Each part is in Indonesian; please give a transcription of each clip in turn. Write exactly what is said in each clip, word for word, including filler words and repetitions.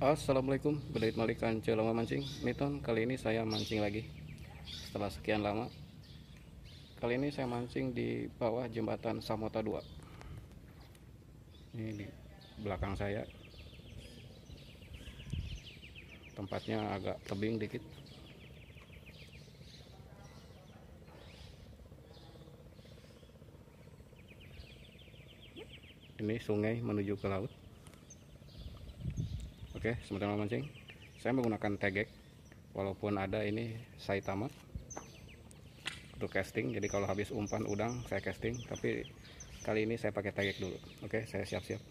Assalamualaikum, Bedait Malikan Celama Mancing Miton. Kali ini saya mancing lagi setelah sekian lama. Kali ini saya mancing di bawah jembatan Samota dua. Ini di belakang saya. Tempatnya agak tebing dikit. Ini sungai menuju ke laut. Oke, sementara mancing saya menggunakan tegek, walaupun ada ini Saitama untuk casting. Jadi kalau habis umpan udang saya casting, tapi kali ini saya pakai tegek dulu. Oke, saya siap-siap.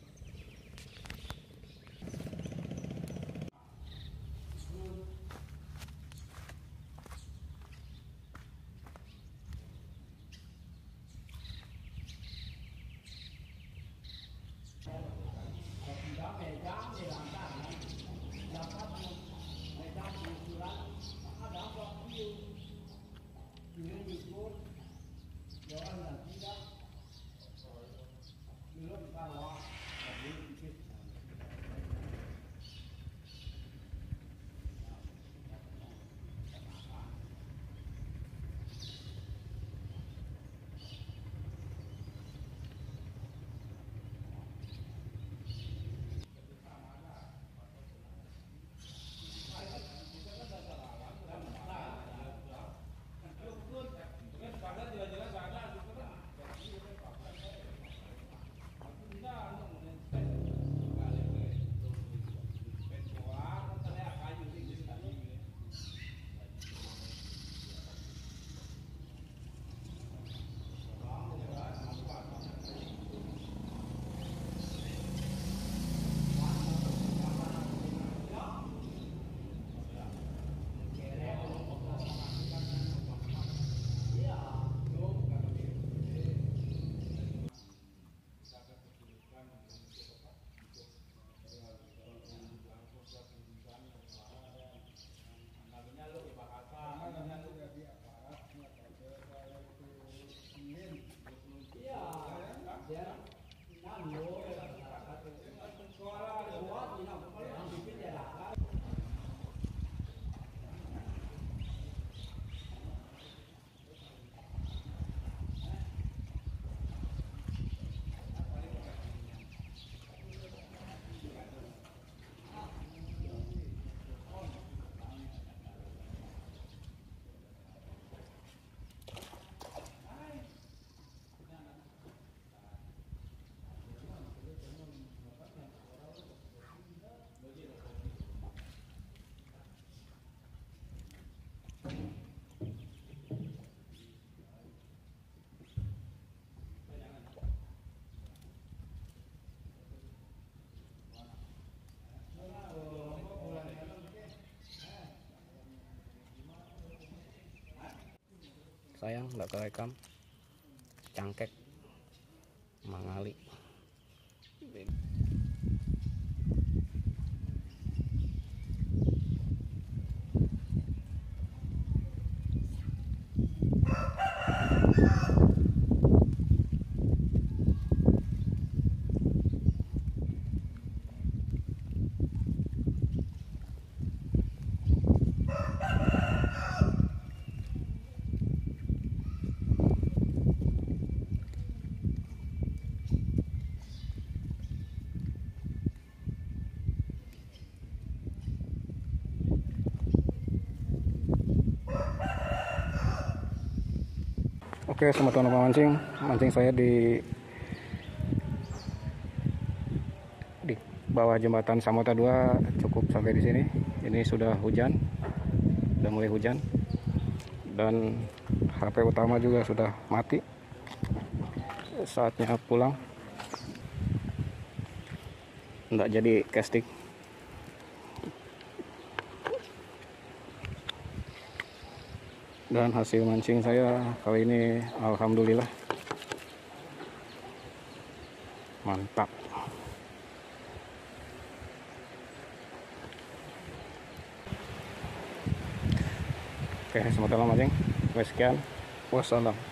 Sayang nggak kerekam cangkek mangali. Oke, selamat teman-teman mancing. Mancing saya di di bawah jembatan Samota dua cukup sampai di sini. Ini sudah hujan, sudah mulai hujan, dan H P utama juga sudah mati. Saatnya pulang. Nggak jadi casting. Dan hasil mancing saya kali ini alhamdulillah mantap. Oke, selamat malam mancing. Sekian, wassalam.